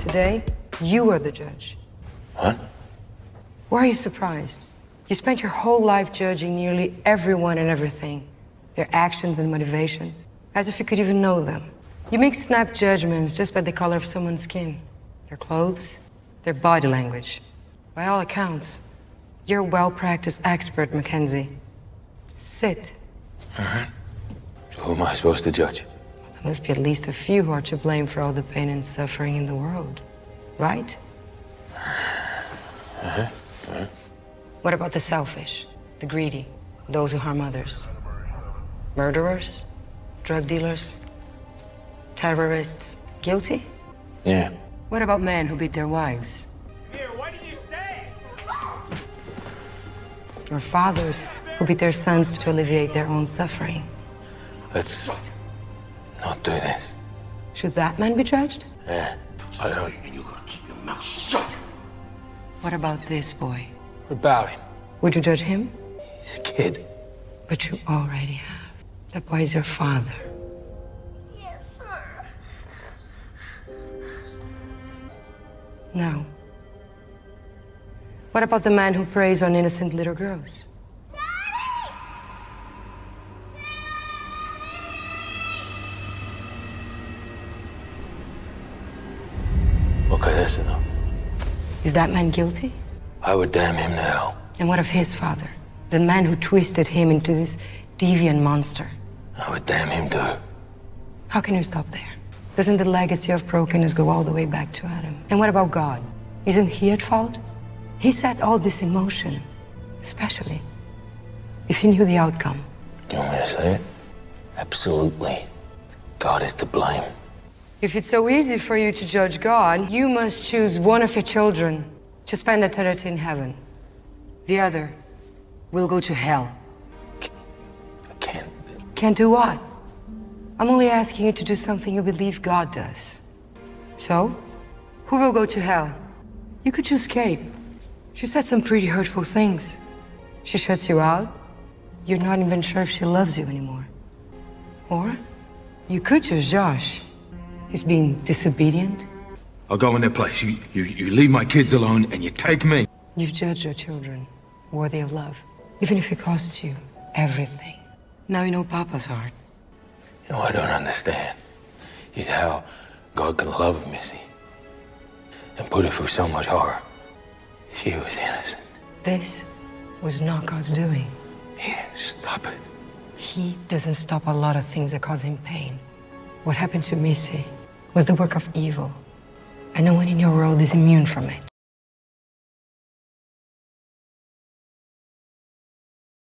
Today, you are the judge. What? Why are you surprised? You spent your whole life judging nearly everyone and everything, their actions and motivations, as if you could even know them. You make snap judgments just by the color of someone's skin, their clothes, their body language. By all accounts, you're a well-practiced expert, Mackenzie. Sit. All right. So who am I supposed to judge? Well, there must be at least a few who are to blame for all the pain and suffering in the world, right? What about the selfish, the greedy, those who harm others? Murderers? Drug dealers? Terrorists? Guilty? Yeah. What about men who beat their wives? Here, what did you say? Or fathers who beat their sons to alleviate their own suffering? Let's not do this. Should that man be judged? Yeah. I don't. And you're gonna keep your mouth shut. What about this boy? What about him? Would you judge him? He's a kid. But you already have. That boy is your father. Yes, sir. Now, what about the man who preys on innocent little girls? Okay, that's enough. Is that man guilty? I would damn him to hell. And what of his father? The man who twisted him into this deviant monster. I would damn him too. How can you stop there? Doesn't the legacy of brokenness go all the way back to Adam? And what about God? Isn't he at fault? He set all this in motion, especially if he knew the outcome. Do you want me to say it? Absolutely. God is to blame. If it's so easy for you to judge God, you must choose one of your children to spend eternity in heaven. The other will go to hell. I can't. Can't do what? I'm only asking you to do something you believe God does. So, who will go to hell? You could choose Kate. She said some pretty hurtful things. She shuts you out. You're not even sure if she loves you anymore. Or, you could choose Josh. He's being disobedient. I'll go in their place. You leave my kids alone and you take me. You've judged your children worthy of love, even if it costs you everything. Now you know Papa's heart. You know, I don't understand is how God can love Missy and put her through so much horror. She was innocent. This was not God's doing. Here, stop it. He doesn't stop a lot of things that cause him pain. What happened to Missy was the work of evil, and no one in your world is immune from it.